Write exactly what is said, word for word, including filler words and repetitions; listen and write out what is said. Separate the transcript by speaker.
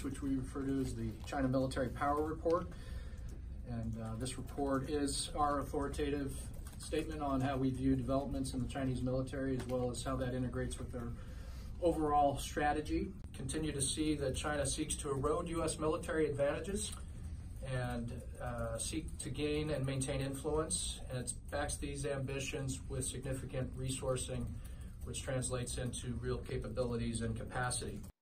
Speaker 1: reports, which we refer to as the China Military Power Report. And uh, this report is our authoritative statement on how we view developments in the Chinese military, as well as how that integrates with their overall strategy. Continue to see that China seeks to erode U S military advantages and uh, seek to gain and maintain influence, and it backs these ambitions with significant resourcing, which translates into real capabilities and capacity.